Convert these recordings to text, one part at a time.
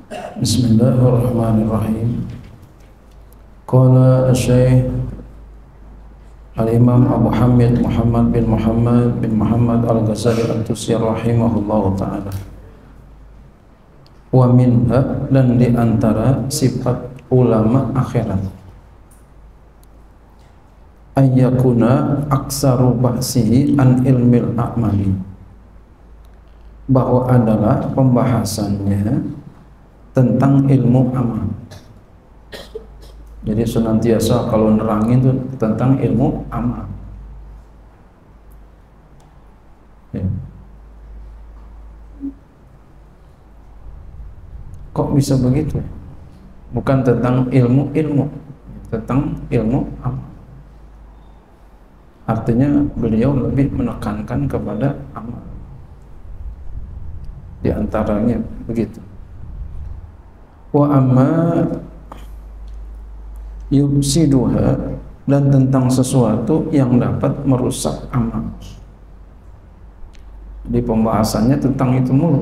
Bismillahirrahmanirrahim. Qala Syekh Al-Imam Abu Hamid Muhammad bin Muhammad Al-Ghazali Al-Tusi rahimahullahu ta'ala. Wa minha, dan di antara sifat ulama akhirat, ayyakuna aksaru bahsihi an ilmil a'mali, bahwa adalah pembahasannya tentang ilmu amal. Jadi senantiasa kalau nerangin itu tentang ilmu amal. Ya. Kok bisa begitu? Bukan tentang ilmu, tentang ilmu amal. Artinya beliau lebih menekankan kepada amal. Di antaranya begitu. Wa amma yufsiduha, dan tentang sesuatu yang dapat merusak amal. Di pembahasannya tentang itu mulu.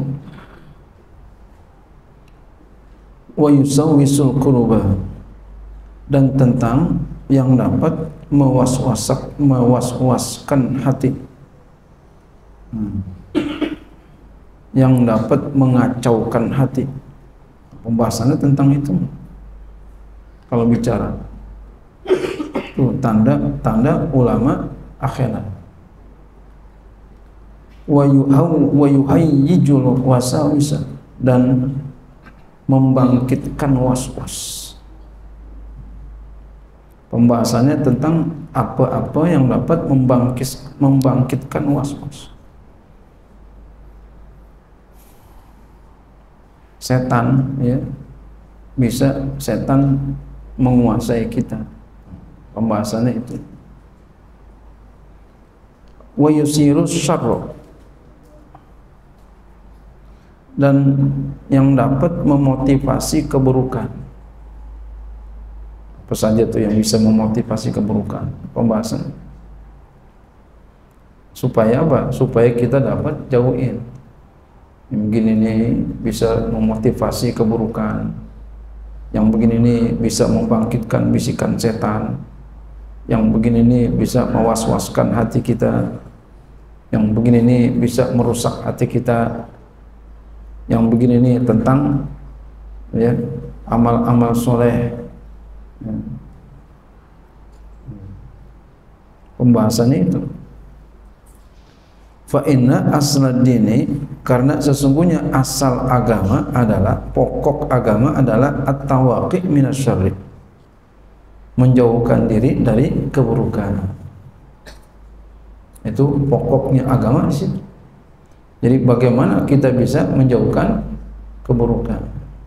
Wa yusawwisul quluba, dan tentang yang dapat mewaswaskan hati, yang dapat mengacaukan hati. Pembahasannya tentang itu. Kalau bicara itu tanda ulama akhirat. Wa yuhayyijul wasawisa, dan membangkitkan was-was. Pembahasannya tentang apa-apa yang dapat membangkitkan was-was. Setan, ya, bisa setan menguasai kita. Pembahasannya itu. Wa yusirus syarra, dan yang dapat memotivasi keburukan. Apa saja tuh yang bisa memotivasi keburukan? Pembahasan. Supaya apa? Supaya kita dapat jauhin. Yang begini nih bisa memotivasi keburukan. Yang begini nih bisa membangkitkan bisikan setan. Yang begini nih bisa mewas-waskan hati kita. Yang begini nih bisa merusak hati kita. Yang begini nih tentang, ya, amal-amal soleh. Pembahasannya itu. Fa inna aslad dini, karena sesungguhnya asal agama adalah, pokok agama adalah at-tawaqi' minasyarri, menjauhkan diri dari keburukan. Itu pokoknya agama di situ. Jadi bagaimana kita bisa menjauhkan keburukan?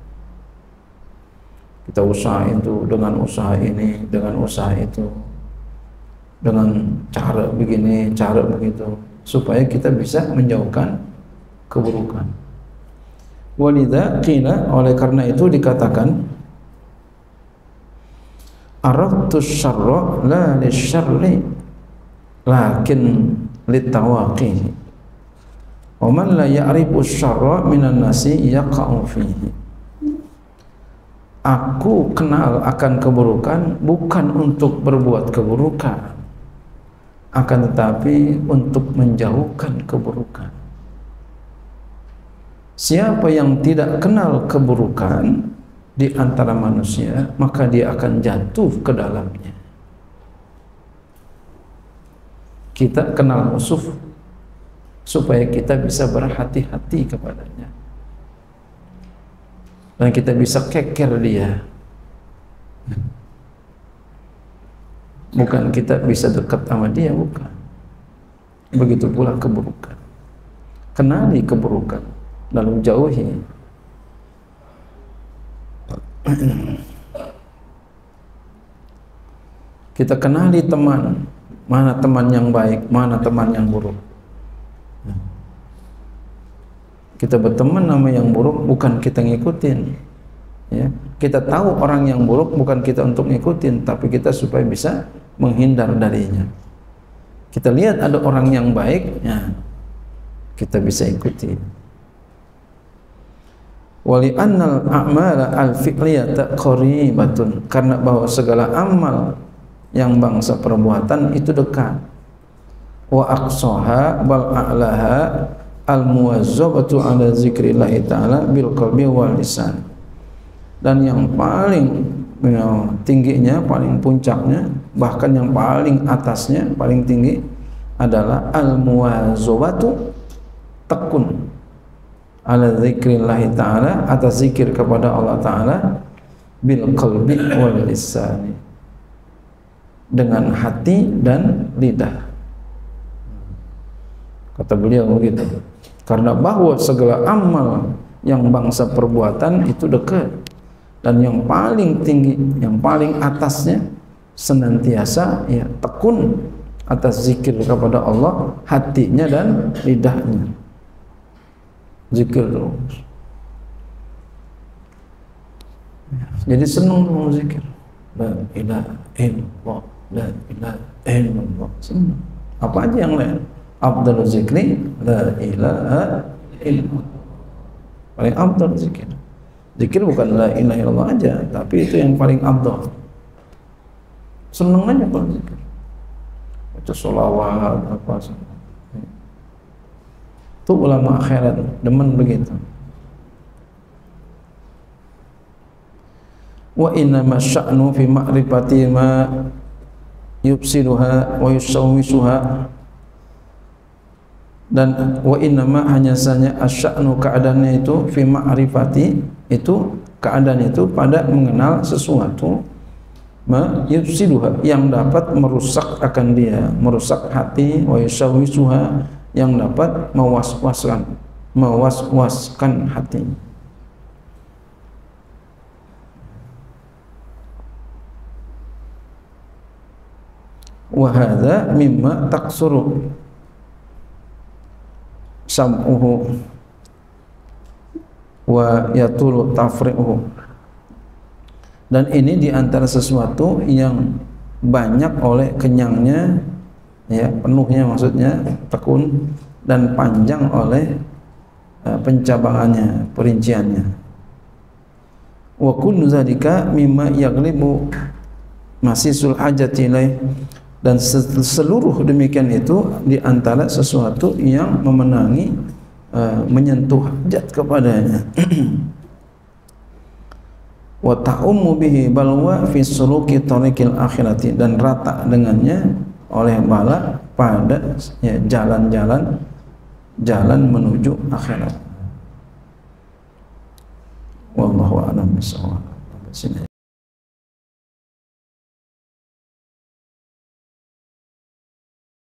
Kita usahain itu dengan usaha ini, dengan usaha itu, dengan cara begini, cara begitu, supaya kita bisa menjauhkan keburukan. Walidha qila, oleh karena itu dikatakan, aradtu syarra la lisyarri lakin litawaqihi. Wa man la ya'rifu syarra minan nasi yaqa'u fihi. Aku kenal akan keburukan bukan untuk berbuat keburukan, akan tetapi untuk menjauhkan keburukan. Siapa yang tidak kenal keburukan di antara manusia, maka dia akan jatuh ke dalamnya. Kita kenal musuh supaya kita bisa berhati-hati kepadanya, dan kita bisa keker dia. Bukan kita bisa dekat sama dia, bukan. Begitu pula keburukan. Kenali keburukan, lalu jauhi. Kita kenali teman, mana teman yang baik, mana teman yang buruk. Kita berteman sama yang buruk, bukan kita ngikutin, ya. Kita tahu orang yang buruk bukan kita untuk ngikutin, tapi kita supaya bisa menghindar darinya. Kita lihat ada orang yang baik, ya, kita bisa ikuti. Wali annal a'mala al-fi'liyata qaribatun, karena bahwa segala amal yang bangsa perbuatan itu dekat. Wa aqsaha bal a'laha al-muwazzabatu ala zikrillahi ta'ala bil qalbi wal lisan. Dan yang paling tingginya, paling puncaknya, bahkan yang paling atasnya, paling tinggi adalah al-muwazzabatu, tekun, ala zikrillahi ta'ala, atas zikir kepada Allah Ta'ala, bil qalbi wal lisan, dengan hati dan lidah. Kata beliau begitu. Karena bahwa segala amal yang bangsa perbuatan itu dekat, dan yang paling tinggi, yang paling atasnya senantiasa ya tekun atas zikir kepada Allah, hatinya dan lidahnya. Zikir terus. Jadi senang mau zikir. La ilaha illallah, la ilaha illallah. Senang. Apa aja yang lain? Afdal zikri la ilaha illallah. Paling afdal zikir. Zikir bukan la ilaha illallah aja, tapi itu yang paling afdal. Senang aja kalau zikir. Baca sholawat apa semua. Itu ulama akhirat demen begitu. Wa inna masya'nu fi ma'rifati ma yufsiduha wa yusawwisuha. Dan wa inna ma, hanya saja asya'nu, keadaannya itu, fi ma'rifati, itu keadaan itu pada mengenal sesuatu, ma yufsiduha, yang dapat merusak akan dia, merusak hati, wa yusawwisuha, yang dapat mewaswaskan hati. Wa hadza mimma taksuru sam'uhu wa yatulu tafri'uhu. Dan ini diantara sesuatu yang banyak oleh kenyangnya, ya, penuhnya maksudnya, tekun, dan panjang oleh pencabangannya, perinciannya. Wa kullu zalika mimma yaghlibu masisul hajati ilaih, dan seluruh demikian itu diantara sesuatu yang memenangi, menyentuh hajat kepadanya. Wa ta'ummu bihi balwa fi suluki tariqil akhirati, dan rata dengannya oleh bala pada ya, jalan menuju akhirat. Wallahu a'lam bishawab. Sini.